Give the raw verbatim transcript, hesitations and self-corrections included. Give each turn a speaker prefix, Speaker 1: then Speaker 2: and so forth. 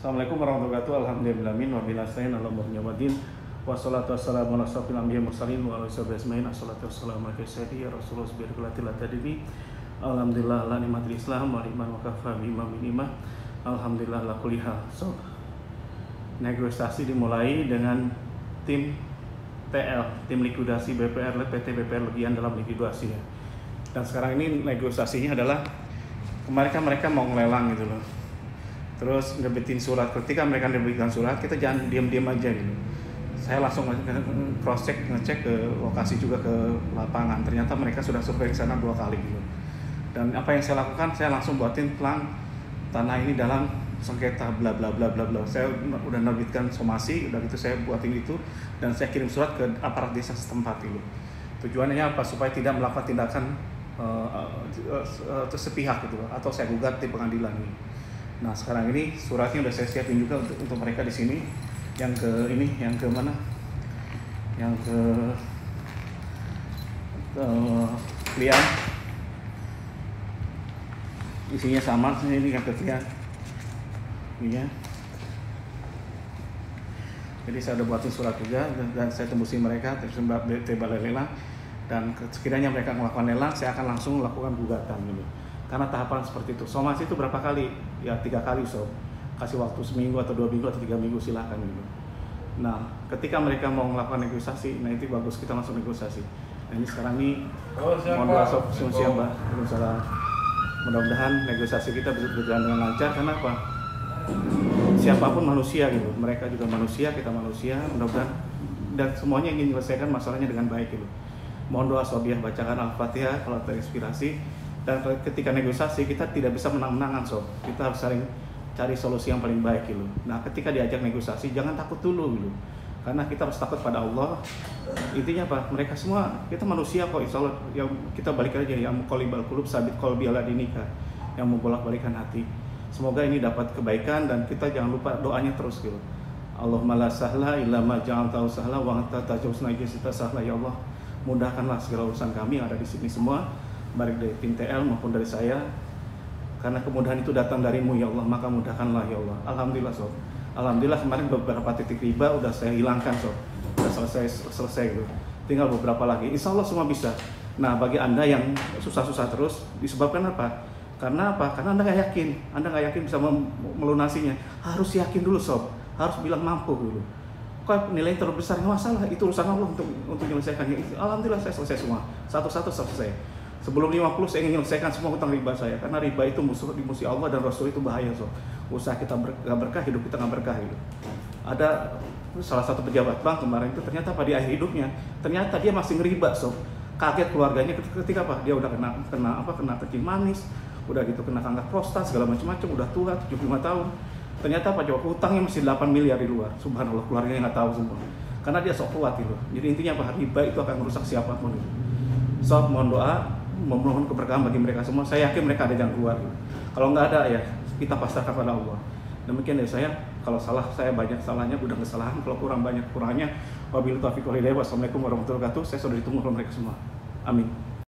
Speaker 1: Assalamualaikum warahmatullahi wabarakatuh. Alhamdulillahi wa billahi nasta'in ala umuri dunya wassalatu wassalamu ala asyrofil anbiya'i wal mursalin wa ala alihi ajmain. Assalatu wassalamu ala sayyidina rasulullah birkulatil tadini. Alhamdulillah la nikmatil islam wa liman wa kafa bima minimah. Alhamdulillah la kulli hal. So, negosiasi dimulai dengan tim T L, tim likuidasi B P R, P T B P R Legian dalam likuidasi ya. Dan sekarang ini negosiasinya adalah kemarin kan mereka mau ngelelang gitu loh. Terus nerbitin surat. Ketika mereka nerbitkan surat, kita jangan diam-diam aja gitu. Saya langsung cross check, ngecek ke lokasi juga ke lapangan. Ternyata mereka sudah survei ke sana dua kali gitu. Dan apa yang saya lakukan, saya langsung buatin plan tanah ini dalam sengketa bla bla bla bla bla. Saya udah nerbitkan somasi, udah gitu saya buatin itu dan saya kirim surat ke aparat desa setempat itu. Tujuannya apa? Supaya tidak melakukan tindakan uh, uh, uh, uh, sepihak gitu atau saya gugat di pengadilan ini. Nah sekarang ini suratnya udah saya siapin juga untuk, untuk mereka di sini. Yang ke ini, yang ke mana? Yang ke ke Klian. Isinya sama, ini yang ke Klian. Ini ya. Jadi saya udah buatin surat juga dan, dan saya tembusin mereka tersebab balai lelang dan sekiranya mereka melakukan lelang, saya akan langsung melakukan gugatan gitu. Karena tahapan seperti itu. Somasi itu berapa kali? Ya tiga kali sob. Kasih waktu seminggu atau dua minggu atau tiga minggu silahkan gitu. Nah, ketika mereka mau melakukan negosiasi, nah itu bagus kita langsung negosiasi. Nah ini sekarang ini oh, mohon doa sob, siapa? Waalaikumsalam. Mudah-mudahan negosiasi kita bisa berjalan dengan lancar. Karena apa? Siapapun manusia gitu. Mereka juga manusia, kita manusia. Mudah-mudahan dan semuanya ingin menyelesaikan masalahnya dengan baik gitu. Mohon doa sob ya, bacakan Al-Fatihah kalau terinspirasi. Dan ketika negosiasi kita tidak bisa menang-menangan sob, kita harus saling cari solusi yang paling baik gitu. Nah ketika diajak negosiasi jangan takut dulu gitu, karena kita harus takut pada Allah. Intinya apa? Mereka semua kita manusia kok, insya Allah yang kita balik aja yang muqallibal qulub sabit qalbi ala dinika, yang membolak-balikan hati. Semoga ini dapat kebaikan dan kita jangan lupa doanya terus gitu. Allahumma la sahla illa ma ja'altahu sahla wa anta tajawazna kita sahla. Ya Allah, mudahkanlah segala urusan kami yang ada di sini semua, baik dari tim T L maupun dari saya, karena kemudahan itu datang darimu ya Allah, maka mudahkanlah ya Allah. Alhamdulillah sob, alhamdulillah kemarin beberapa titik riba udah saya hilangkan sob, udah selesai selesai gitu. Tinggal beberapa lagi, insya Allah semua bisa. Nah bagi anda yang susah-susah terus disebabkan apa? Karena apa? Karena anda nggak yakin, anda nggak yakin bisa melunasinya. Harus yakin dulu sob, harus bilang mampu dulu. Kok nilai terlalu besar nggak masalah, itu urusan Allah untuk untuk menyelesaikannya. Alhamdulillah saya selesai semua, satu-satu selesai. Sebelum lima puluh saya ingin menyelesaikan semua hutang riba saya, karena riba itu musuh di musuh Allah dan Rasul itu bahaya sob. Usaha kita ber, gak berkah, hidup kita gak berkah gitu. Ada salah satu pejabat bank kemarin itu ternyata apa di akhir hidupnya, ternyata dia masih ngeriba sob. Kaget keluarganya ketika apa? Dia udah kena kena apa? Kena kencing manis, udah gitu kena kanker prostat segala macam-macam, udah tua tujuh puluh lima tahun. Ternyata apa coba hutangnya masih delapan miliar di luar. Subhanallah, keluarganya nggak tahu semua. Karena dia sok kuat gitu. Jadi intinya apa? Riba itu akan merusak siapapun gitu. Sob mohon doa, memohon keberkahan bagi mereka semua. Saya yakin mereka ada jalan keluar gitu. Kalau nggak ada ya kita pasrahkan pada Allah. Demikian dari saya. Kalau salah saya banyak salahnya, udah kesalahan. Kalau kurang banyak kurangnya. Wabillahi taufiq wal hidayah. Wassalamualaikum warahmatullahi wabarakatuh. Saya sudah ditunggu oleh mereka semua. Amin.